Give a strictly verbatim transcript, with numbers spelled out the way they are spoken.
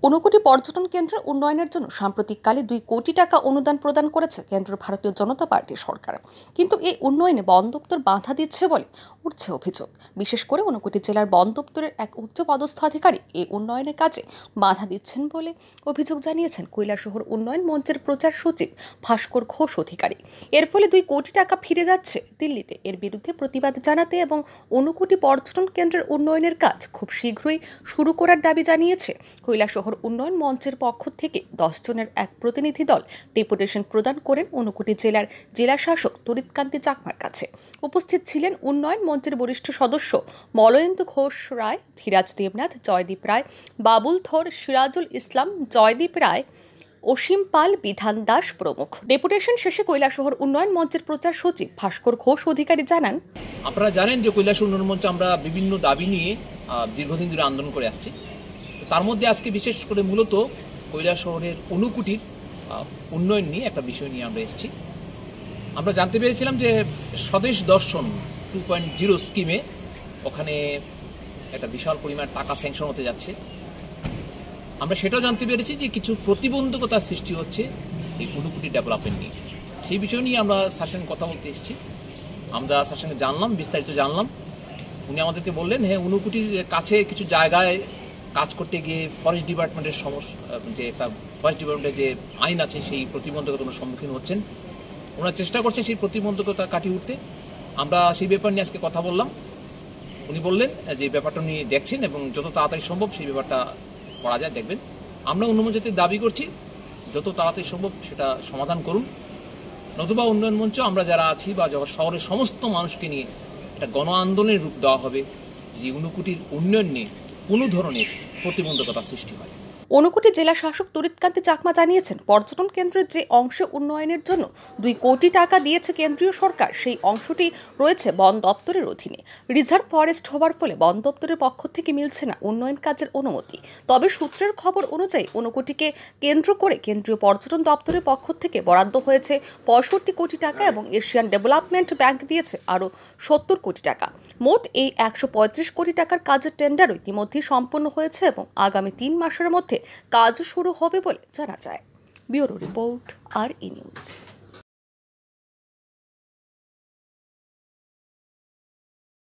ঊনকোটি পর্যটন কেন্দ্রের উন্নয়নের জন্য সাম্প্রতিককালে দুই কোটি টাকা অনুদান প্রদান করেছে কেন্দ্রীয় ভারতীয় জনতা পার্টির সরকার। কিন্তু এই উন্নয়নে বন দপ্তর বাধা দিচ্ছে বলে উঠছে অভিযোগ। বিশেষ করে ঊনকোটি জেলার বন দপ্তরের এক উচ্চপদস্থ আধিকারী এই উন্নয়নের কাজে বাধা দিচ্ছেন বলে অভিযোগ জানিয়েছেন কৈলাসহর উন্নয়ন মঞ্চের প্রচার সচিব ভাস্কর ঘোষ অধিকারী। এর ফলে দুই কোটি টাকা ফিরে যাচ্ছে দিল্লিতে। এর বিরুদ্ধে প্রতিবাদ জানাতে এবং ঊনকোটি পর্যটন কেন্দ্রের উন্নয়নের কাজ খুব শীঘ্রই শুরু করার দাবি জানিয়েছে কৈলাসহর উন্নয়ন মঞ্চের পক্ষ থেকে দশ জনের এক প্রতিনিধি দল ডেপুটেশন প্রদান করেন ঊনকোটি জেলার জেলা শাসক তরিৎকান্তি চাকমার কাছে। উপস্থিত ছিলেন উন্নয়ন মঞ্চের বরিষ্ঠ সদস্য মলয়েন্দু ঘোষ রায়, ধীরাজ দেবনাথ, জয়দীপ রায়, বাবুল থর, সিরাজুল ইসলাম, জয়দীপ রায়, অসীম পাল, বিধান দাস প্রমুখ। ডেপুটেশন শেষে কৈলাসহর উন্নয়ন মঞ্চের প্রচার সচিব ভাস্কর ঘোষ অধিকারী জানান, আপনারা জানেন যে কৈলাসহর উন্নয়ন মঞ্চ আমরা বিভিন্ন দাবি নিয়ে দীর্ঘদিন ধরে আন্দোলন করে আসছি। তার মধ্যে আজকে বিশেষ করে মূলত কৈলাসহরের ঊনকোটির উন্নয়ন নিয়ে একটা বিষয় নিয়ে আমরা এসেছি। আমরা জানতে পেরেছিলাম যে স্বদেশ দর্শন টু পয়েন্ট জিরো স্কিমে ওখানে একটা বিশাল পরিমাণ টাকা স্যাংশন হতে যাচ্ছে। আমরা সেটাও জানতে পেরেছি যে কিছু প্রতিবন্ধকতার সৃষ্টি হচ্ছে এই ঊনকোটি ডেভেলপমেন্ট নিয়ে। সেই বিষয় নিয়ে আমরা স্যার সঙ্গে কথা বলতে এসেছি। আমরা স্যার সঙ্গে জানলাম, বিস্তারিত জানলাম। উনি আমাদেরকে বললেন, হ্যাঁ, ঊনকোটির কাছে কিছু জায়গায় কাজ করতে গিয়ে ফরেস্ট ডিপার্টমেন্টের সমস্যা, যে একটা ফরেস্ট ডিপার্টমেন্টের যে আইন আছে সেই প্রতিবন্ধকতার সম্মুখীন হচ্ছেন। ওনারা চেষ্টা করছেন সেই প্রতিবন্ধকতা কাটিয়ে উঠতে। আমরা সেই ব্যাপার নিয়ে আজকে কথা বললাম। উনি বললেন যে ব্যাপারটা উনি দেখছেন এবং যত তাড়াতাড়ি সম্ভব সেই ব্যাপারটা করা যায় দেখবেন। আমরা উন্নয়ন মঞ্চের দাবি করছি যত তাড়াতাড়ি সম্ভব সেটা সমাধান করুন, নতুবা উন্নয়ন মঞ্চ আমরা যারা আছি বা শহরের সমস্ত মানুষকে নিয়ে একটা গণ আন্দোলনের রূপ দেওয়া হবে যে ঊনকোটির উন্নয়ন নিয়ে কোনো ধরনের প্রতিবন্ধকতা সৃষ্টি হয়। ঊনকোটি জেলা শাসক তরিৎকান্তি চাকমা জানিয়েছেন, পর্যটন কেন্দ্রের যে অংশে উন্নয়নের জন্য দুই কোটি টাকা দিয়েছে কেন্দ্রীয় সরকার, সেই অংশটি রয়েছে বন দপ্তরের অধীনে। রিজার্ভ ফরেস্ট হওয়ার ফলে বন দপ্তরের পক্ষ থেকে মিলছে না উন্নয়ন কাজের অনুমতি। তবে সূত্রের খবর অনুযায়ী ঊনকোটিকে কেন্দ্র করে কেন্দ্রীয় পর্যটন দপ্তরের পক্ষ থেকে বরাদ্দ হয়েছে পঁয়ষট্টি কোটি টাকা এবং এশিয়ান ডেভেলপমেন্ট ব্যাংক দিয়েছে আরও সত্তর কোটি টাকা। মোট এই একশো পঁয়ত্রিশ কোটি টাকার কাজের টেন্ডারও ইতিমধ্যেই সম্পন্ন হয়েছে এবং আগামী তিন মাসের মধ্যে কাজ শুরু হবে বলে জানা যায়। ব্যুরো রিপোর্ট, আর ই নিউজ।